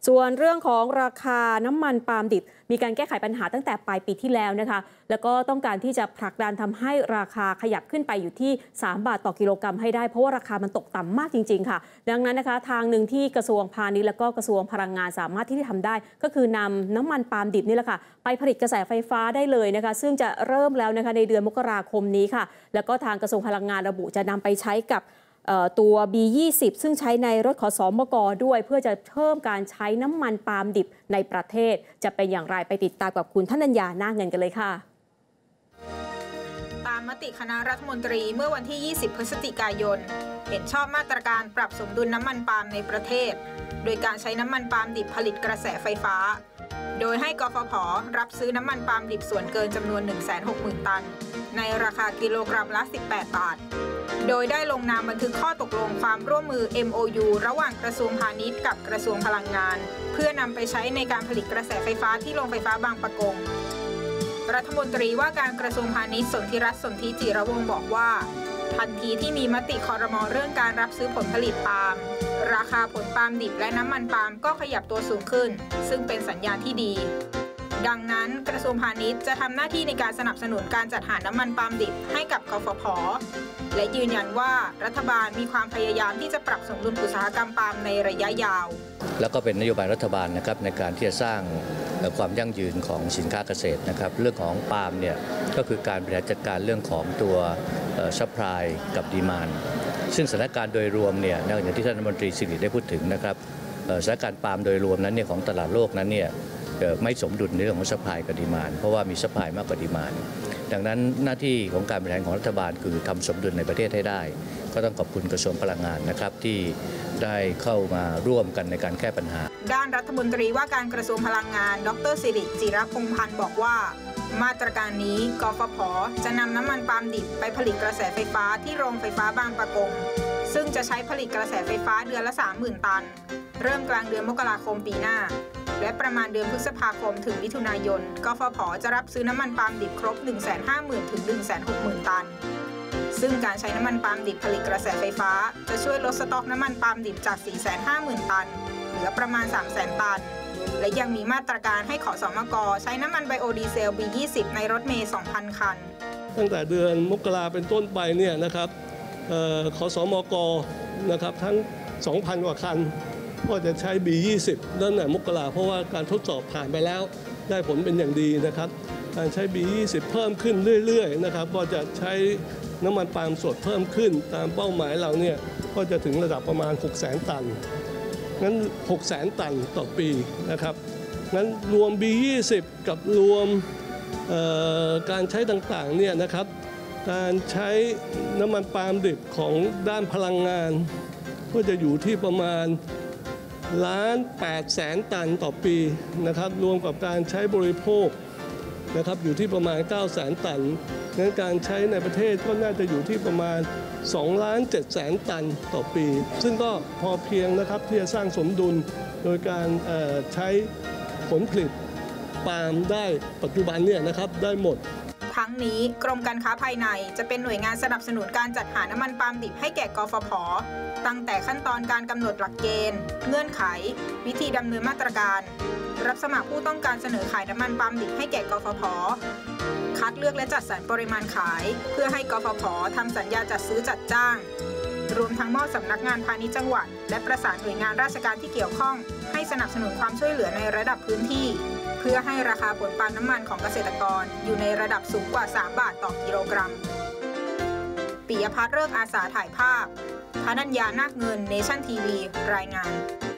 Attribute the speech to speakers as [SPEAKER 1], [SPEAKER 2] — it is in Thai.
[SPEAKER 1] ส่วนเรื่องของราคาน้ำมันปาล์มดิบมีการแก้ไขปัญหาตั้งแต่ปลายปีที่แล้วนะคะแล้วก็ต้องการที่จะผลักดันทำให้ราคาขยับขึ้นไปอยู่ที่3 บาทต่อกิโลกรัมให้ได้เพราะว่าราคามันตกต่ำมากจริงๆค่ะดังนั้นนะคะทางหนึ่งที่กระทรวงพาณิชย์และก็กระทรวงพลังงานสามารถที่จะทำได้ก็คือนำน้ำมันปาล์มดิบนี่แหละค่ะไปผลิตกระแสไฟฟ้าได้เลยนะคะซึ่งจะเริ่มแล้วนะคะในเดือนมกราคมนี้ค่ะแล้วก็ทางกระทรวงพลังงานระบุจะนำไปใช้กับตัว B20 ซึ่งใช้ในรถขสมก.ด้วยเพื่อจะเพิ่มการใช้น้ำมันปาล์มดิบในประเทศจะเป็นอย่างไรไปติดตามกับคุณธนัญญานาคเงินกันเลยค่ะ
[SPEAKER 2] ตามมติคณะรัฐมนตรีเมื่อวันที่ 20 พฤศจิกายนเห็นชอบมาตรการปรับสมดุลน้ำมันปาล์มในประเทศโดยการใช้น้ำมันปาล์มดิบผลิตกระแสไฟฟ้าโดยให้กฟผ.รับซื้อน้ำมันปาล์มดิบส่วนเกินจำนวน 160,000 ตันในราคากิโลกรัมละ 18 บาทโดยได้ลงนามบันทึกข้อตกลงความร่วมมือ MOU ระหว่างกระทรวงพาณิชย์กับกระทรวงพลังงานเพื่อนำไปใช้ในการผลิตกระแสไฟฟ้าที่โรงไฟฟ้าบางปะกงรัฐมนตรีว่าการกระทรวงพาณิชย์สนธิรัตน์ สนธิจิรวงศ์บอกว่าทันทีที่มีมติครม.เรื่องการรับซื้อผลผลิตปาล์มราคาผลปาล์มดิบและน้ำมันปาล์มก็ขยับตัวสูงขึ้นซึ่งเป็นสัญญาณที่ดีดังนั้นกระทรวงพาณิชย์จะทำหน้าที่ในการสนับสนุนการจัดหาน้ำมันปาล์มดิบให้กับกฟผ.และยืนยันว่ารัฐบาลมีความพยายามที่จะปรับสมดุลอุตสาหกรรมปาล์มในระยะยาว
[SPEAKER 3] แล้วก็เป็นนโยบายรัฐบาลนะครับในการที่จะสร้างความยั่งยืนของสินค้าเกษตรนะครับเรื่องของปาล์มเนี่ยก็คือการบริหารจัดการเรื่องของตัวซัพพลายกับดีมานด์ซึ่งสถานการณ์โดยรวมเนี่ยอย่างที่ท่านรัฐมนตรีสิริได้พูดถึงนะครับสถานการณ์ปาล์มโดยรวมนั้นเนี่ยของตลาดโลกนั้นเนี่ยไม่สมดุลในเรื่องของซัพพลายกับดีมานด์เพราะว่ามีซัพพลายมากกว่าดีมานด์ดังนั้นหน้าที่ของการบริหารของรัฐบาลคือทำสมดุลในประเทศให้ได้ก็ต้องขอบคุณกระทรวงพลังงานนะครับที่ได้เข้ามาร่วมกันในการแก้ปัญหา
[SPEAKER 2] ด้านรัฐมนตรีว่าการกระทรวงพลังงานดร.สิริจิรพงษ์พันธ์บอกว่ามาตรการนี้กฟผ.จะนำน้ำมันปาล์มดิบไปผลิตกระแสไฟฟ้าที่โรงไฟฟ้าบางปะกงซึ่งจะใช้ผลิตกระแสไฟฟ้าเดือนละ 30,000 ตันเริ่มกลางเดือนมกราคมปีหน้าและประมาณเดือนพฤษภาคมถึงมิถุนายนกฟผ.จะรับซื้อน้ำมันปาล์มดิบครบ 150,000 ถึง 160,000 ตันซึ่งการใช้น้ำมันปาล์มดิบผลิตกระแสไฟฟ้าจะช่วยลดสต็อกน้ำมันปาล์มดิบจาก 450,000 ตันเหลือประมาณ 300,000 ตันและยังมีมาตรการให้ขสมก.ใช้น้ำมันไบโอดีเซล B20 ในรถเมล์ 2,000 คัน
[SPEAKER 4] ตั้งแต่เดือนมกราเป็นต้นไปเนี่ยนะครับขสมก.นะครับทั้ง 2,000 กว่าคันก็จะใช้ B20 นั่นแหละมกราเพราะว่าการทดสอบผ่านไปแล้วได้ผลเป็นอย่างดีนะครับการใช้ B20 เพิ่มขึ้นเรื่อยๆนะครับก็จะใช้น้ำมันปาล์มสดเพิ่มขึ้นตามเป้าหมายเราเนี่ยก็จะถึงระดับประมาณ 600,000 ตันงั้น 600,000 ตันต่อปีนะครับงั้นรวม B20 กับรวมการใช้ต่างๆเนี่ยนะครับการใช้น้ำมันปาล์มดิบของด้านพลังงานก็จะอยู่ที่ประมาณ1,800,000 ตันต่อปีนะครับรวมกับการใช้บริโภคนะครับอยู่ที่ประมาณ 900,000 ตันงั้นการใช้ในประเทศก็น่าจะอยู่ที่ประมาณ 2,700,000 ตันต่อปีซึ่งก็พอเพียงนะครับที่จะสร้างสมดุลโดยการใช้ผลผลิตปาล์มได้ปัจจุบันเนี่ยนะครับได้หมด
[SPEAKER 2] ทั้งนี้กรมการค้าภายในจะเป็นหน่วยงานสนับสนุนการจัดหาน้ำมันปาล์มดิบให้แก่กฟผ.ตั้งแต่ขั้นตอนการกำหนดหลักเกณฑ์เงื่อนไขวิธีดำเนินมาตรการรับสมัครผู้ต้องการเสนอขายน้ำมันปาล์มดิบให้แก่กฟผ.คัดเลือกและจัดสรรปริมาณขายเพื่อให้กฟผ.ทำสัญญาจัดซื้อจัดจ้างรวมทั้งมอบสำนักงานพาณิชย์จังหวัดและประสานหน่วยงานราชการที่เกี่ยวข้องให้สนับสนุนความช่วยเหลือในระดับพื้นที่เพื่อให้ราคาผลปาล์มน้ำมันของเกษตรกรอยู่ในระดับสูงกว่า 3 บาทต่อกิโลกรัมปิยภัทร ฤกษ์อาสาถ่ายภาพธนัญญานาคเงิน เนชั่นทีวีรายงาน